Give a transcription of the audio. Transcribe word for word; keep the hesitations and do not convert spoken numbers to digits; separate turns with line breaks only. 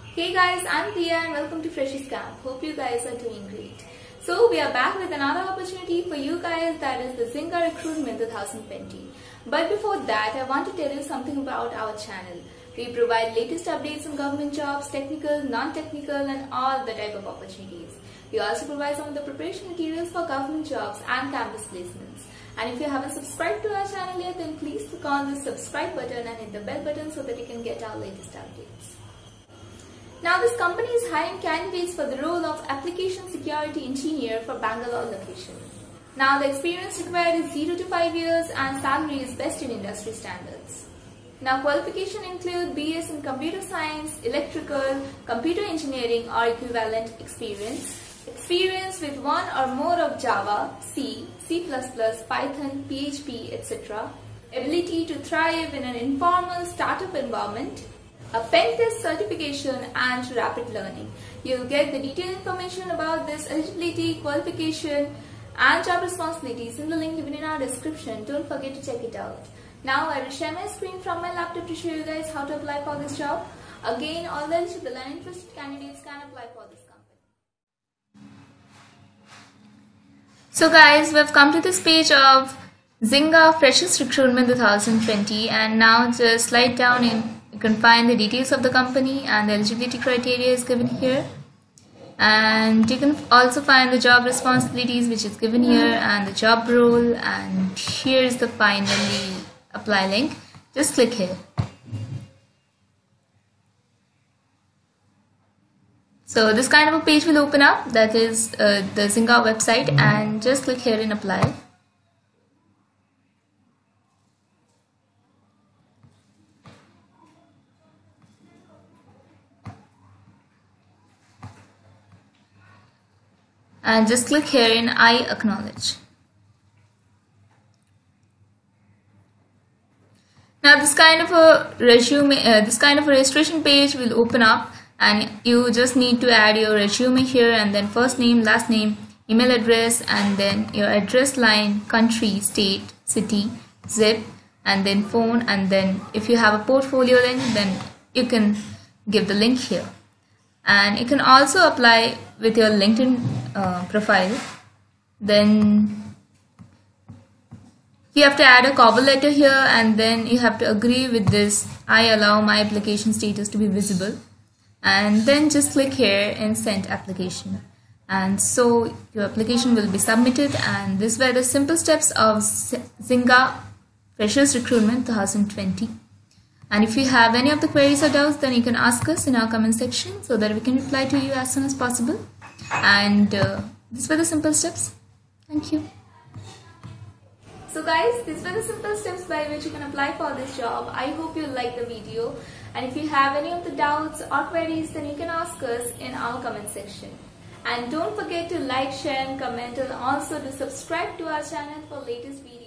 Hey guys, I'm Priya and welcome to Freshies Camp. Hope you guys are doing great. So we are back with another opportunity for you guys, that is the Zynga Recruitment twenty twenty. But before that, I want to tell you something about our channel. We provide latest updates on government jobs, technical, non-technical and all the type of opportunities. We also provide some of the preparation materials for government jobs and campus placements. And if you haven't subscribed to our channel yet, then please click on the subscribe button and hit the bell button so that you can get our latest updates. Now this company is hiring candidates for the role of Application Security Engineer for Bangalore location. Now the experience required is zero to five years and salary is best in industry standards. Now qualification include B S in Computer Science, Electrical, Computer Engineering or equivalent experience, experience with one or more of Java, C, C plus plus, Python, P H P, et cetera, ability to thrive in an informal startup environment, a pen test certification and rapid learning. You'll get the detailed information about this eligibility, qualification and job responsibilities in the link given in our description. Don't forget to check it out. Now I will share my screen from my laptop to show you guys how to apply for this job. Again, all the eligible and interested candidates can apply for this company. So guys, we've come to this page of Zynga Freshers Recruitment twenty twenty, and now just slide down in. You can find the details of the company and the eligibility criteria is given here, and you can also find the job responsibilities which is given here and the job role, and here is the finally apply link. Just click here. So this kind of a page will open up, that is uh, the Zynga website, and just click here and apply. And just click here in I acknowledge. Now this kind of a resume, uh, this kind of a registration page will open up, and you just need to add your resume here, and then first name, last name, email address, and then your address line, country, state, city, zip, and then phone, and then if you have a portfolio link, then you can give the link here. And you can also apply with your LinkedIn uh, profile. Then you have to add a cover letter here, and then you have to agree with this I allow my application status to be visible, and then just click here in send application, and so your application will be submitted. And these were the simple steps of Zynga Freshers Recruitment twenty twenty. And if you have any of the queries or doubts, then you can ask us in our comment section so that we can reply to you as soon as possible. And uh, these were the simple steps. Thank you. So guys, these were the simple steps by which you can apply for this job. I hope you liked the video. And if you have any of the doubts or queries, then you can ask us in our comment section. And don't forget to like, share and comment, and also to subscribe to our channel for latest videos.